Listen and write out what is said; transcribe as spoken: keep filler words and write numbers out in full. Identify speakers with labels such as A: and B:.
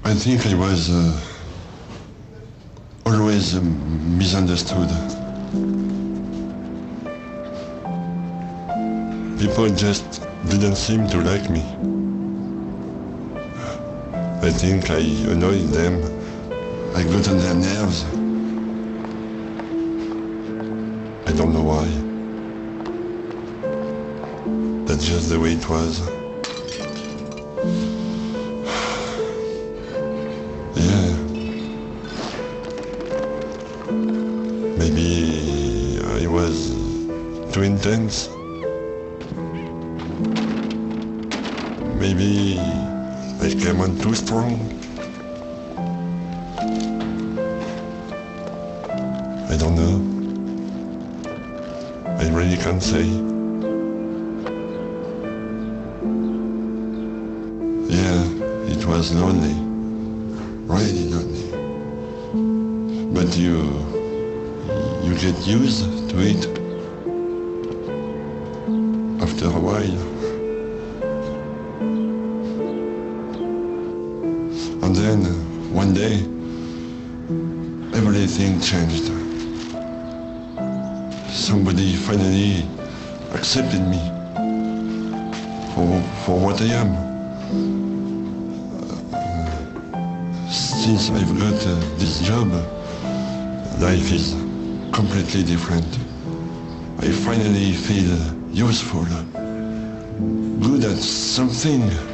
A: I think I was uh, always uh, misunderstood. People just didn't seem to like me. I think I annoyed them. I got on their nerves. I don't know why. That's just the way it was. Yeah. Maybe I was too intense. Maybe I came on too strong. I don't know. I really can't say. Yeah, it was lonely. Really lonely. But you... you get used to it after a while. And then, one day, everything changed. Somebody finally accepted me for, for what I am. Uh, since I've got uh, this job, life is completely different. I finally feel useful, good at something.